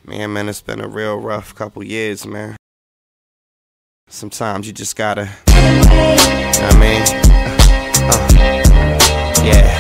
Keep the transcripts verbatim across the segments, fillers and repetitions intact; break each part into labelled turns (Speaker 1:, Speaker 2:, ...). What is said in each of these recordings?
Speaker 1: Man, man, it's been a real rough couple years, man. Sometimes you just gotta, you know what I mean? Uh, yeah.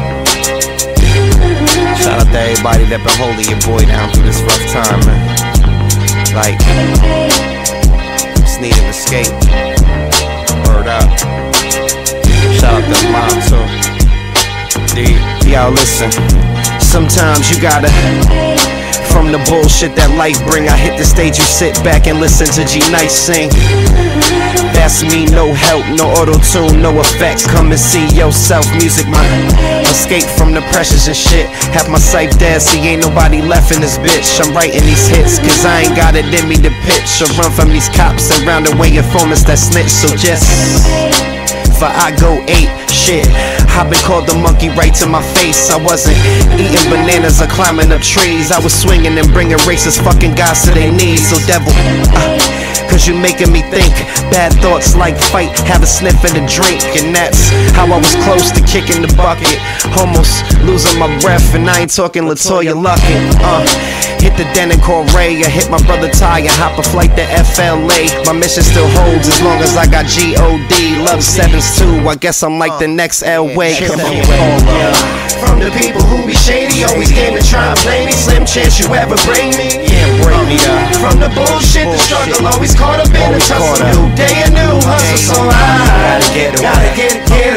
Speaker 1: Shout out to everybody that been holding your boy down through this rough time, man. Like, just need an escape. Word up. Shout out to the mom, too. Dude, yo, listen. Sometimes you gotta, from the bullshit that life bring, I hit the stage, you sit back and listen to G Nice sing. That's me, no help, no auto-tune, no effects. Come and see yourself, music, my escape from the pressures and shit. Have my sight dead, see ain't nobody left in this bitch. I'm writing these hits, cause I ain't got it in me to pitch or run from these cops and round away informants that snitch. So just, for I go eight, shit, I've been called the monkey right to my face. I wasn't eating bananas or climbing up trees. I was swinging and bringing racist fucking guys to their knees. So devil, uh, cause you making me think. Bad thoughts like fight, have a sniff and a drink. And that's how I was close to kicking the bucket. Almost losing my breath, and I ain't talking Latoya Luckett. Uh, hit the den and call Ray, I hit my brother Ty and hop a flight to F L A. My mission still holds as long as I got G O D. Love sevens too, I guess I'm like the next Elway. From the people who be shady, always came to try and play me. Slim chance you ever bring me. Can't break me up. From the bullshit, the struggle always caught up in the tussle. New day and new hustle, so I gotta get it, gotta get it, get